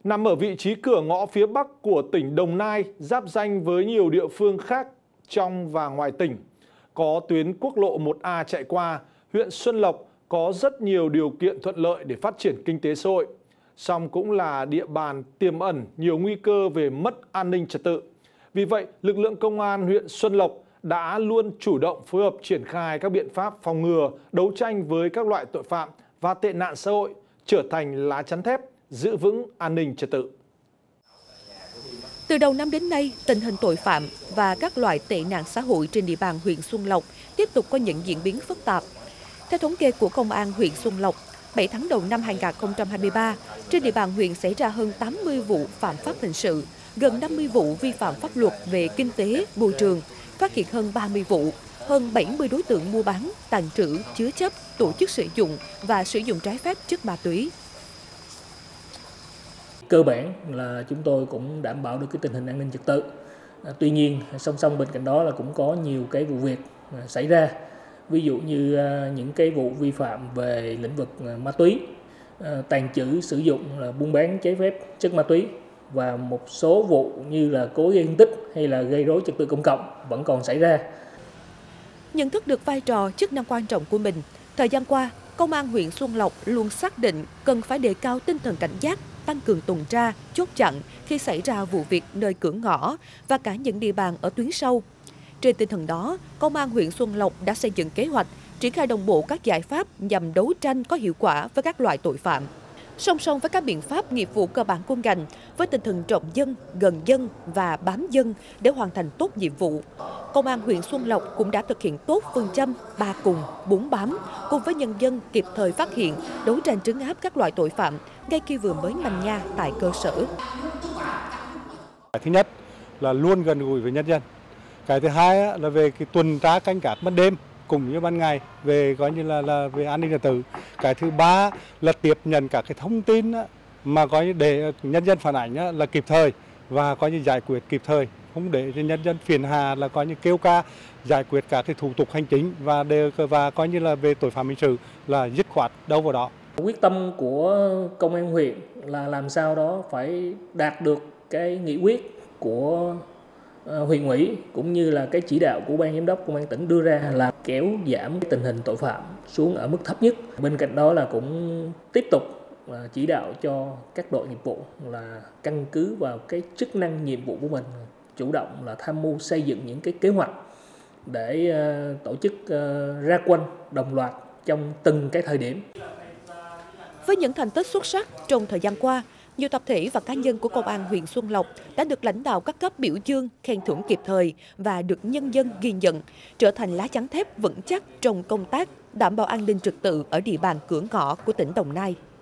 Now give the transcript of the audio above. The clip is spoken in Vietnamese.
Nằm ở vị trí cửa ngõ phía bắc của tỉnh Đồng Nai, giáp ranh với nhiều địa phương khác trong và ngoài tỉnh. Có tuyến quốc lộ 1A chạy qua, huyện Xuân Lộc có rất nhiều điều kiện thuận lợi để phát triển kinh tế xã hội. Song cũng là địa bàn tiềm ẩn nhiều nguy cơ về mất an ninh trật tự. Vì vậy, lực lượng công an huyện Xuân Lộc đã luôn chủ động phối hợp triển khai các biện pháp phòng ngừa, đấu tranh với các loại tội phạm và tệ nạn xã hội, trở thành lá chắn thép giữ vững an ninh trật tự. Từ đầu năm đến nay, tình hình tội phạm và các loại tệ nạn xã hội trên địa bàn huyện Xuân Lộc tiếp tục có những diễn biến phức tạp. Theo thống kê của Công an huyện Xuân Lộc, 7 tháng đầu năm 2023, trên địa bàn huyện xảy ra hơn 80 vụ phạm pháp hình sự, gần 50 vụ vi phạm pháp luật về kinh tế, môi trường, phát hiện hơn 30 vụ, hơn 70 đối tượng mua bán, tàng trữ, chứa chấp, tổ chức sử dụng và sử dụng trái phép chất ma túy. Cơ bản là chúng tôi cũng đảm bảo được cái tình hình an ninh trật tự. Tuy nhiên, song song bên cạnh đó là cũng có nhiều cái vụ việc xảy ra. Ví dụ như những cái vụ vi phạm về lĩnh vực ma túy, tàng trữ, sử dụng, là buôn bán trái phép chất ma túy và một số vụ như là cố gây thương tích hay là gây rối trật tự công cộng vẫn còn xảy ra. Nhận thức được vai trò, chức năng quan trọng của mình, thời gian qua, Công an huyện Xuân Lộc luôn xác định cần phải đề cao tinh thần cảnh giác, tăng cường tuần tra, chốt chặn khi xảy ra vụ việc nơi cửa ngõ và cả những địa bàn ở tuyến sâu. Trên tinh thần đó, Công an huyện Xuân Lộc đã xây dựng kế hoạch, triển khai đồng bộ các giải pháp nhằm đấu tranh có hiệu quả với các loại tội phạm. Song song với các biện pháp nghiệp vụ cơ bản của ngành, với tinh thần trọng dân, gần dân và bám dân để hoàn thành tốt nhiệm vụ, Công an huyện Xuân Lộc cũng đã thực hiện tốt phương châm 3 cùng, 4 bám, cùng với nhân dân kịp thời phát hiện, đấu tranh trấn áp các loại tội phạm ngay khi vừa mới manh nha tại cơ sở. Thứ nhất là luôn gần gũi với nhân dân. Cái thứ hai là về cái tuần tra canh gác ban đêm cùng với ban ngày về coi như là về an ninh trật tự. Cái thứ ba là tiếp nhận các cái thông tin mà coi như để nhân dân phản ảnh là kịp thời và coi như giải quyết kịp thời, không để cho nhân dân phiền hà là coi như kêu ca giải quyết các cái thủ tục hành chính và coi như là về tội phạm hình sự là dứt khoát đâu vào đó. Quyết tâm của công an huyện là làm sao đó phải đạt được cái nghị quyết của huyện ủy cũng như là cái chỉ đạo của ban giám đốc công an tỉnh đưa ra là kéo giảm tình hình tội phạm xuống ở mức thấp nhất. Bên cạnh đó là cũng tiếp tục chỉ đạo cho các đội nghiệp vụ là căn cứ vào cái chức năng nhiệm vụ của mình, chủ động là tham mưu xây dựng những cái kế hoạch để tổ chức ra quân đồng loạt trong từng cái thời điểm. Với những thành tích xuất sắc trong thời gian qua, nhiều tập thể và cá nhân của Công an huyện Xuân Lộc đã được lãnh đạo các cấp biểu dương, khen thưởng kịp thời và được nhân dân ghi nhận, trở thành lá chắn thép vững chắc trong công tác đảm bảo an ninh trật tự ở địa bàn cửa ngõ của tỉnh Đồng Nai.